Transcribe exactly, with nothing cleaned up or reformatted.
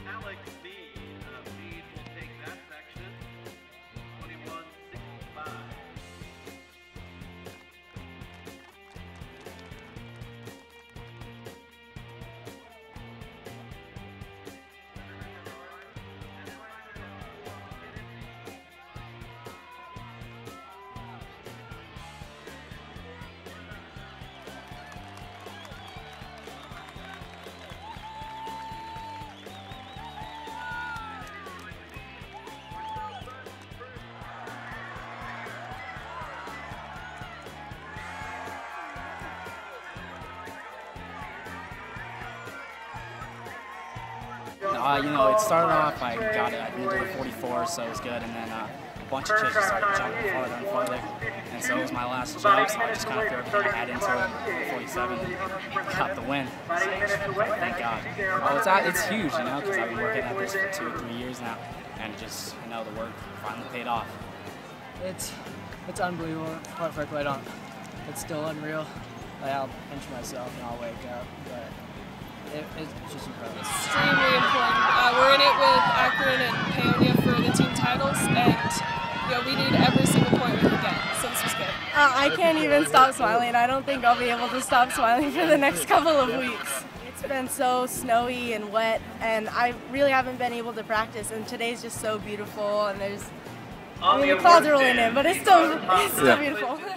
Alex Mead. Uh, Mead will take that section. twenty-one sixty-five. Uh, you know, it started off, I got it, I didn't do the forty-four, so it was good, and then uh, a bunch of kids just started jumping farther and farther, and so it was my last jump, so I just kind of threw everything I had into it, forty-seven, and got the win, so thank God. Well, it's, it's huge, you know, because I've been working at this for two or three years now, and just, you know, the work finally paid off. It's, it's unbelievable, quite frankly, I don't, it's still unreal. Like, I'll pinch myself and I'll wake up, but It, it's just incredible. Extremely important. Uh, we're in it with Akron and Paonia for the team titles, and you know, we need every single point we can get, so this was good. Uh, I can't even stop smiling. I don't think I'll be able to stop smiling for the next couple of weeks. It's been so snowy and wet, and I really haven't been able to practice, and today's just so beautiful, and there's, I mean, the clouds are rolling in, but it's still, it's still beautiful.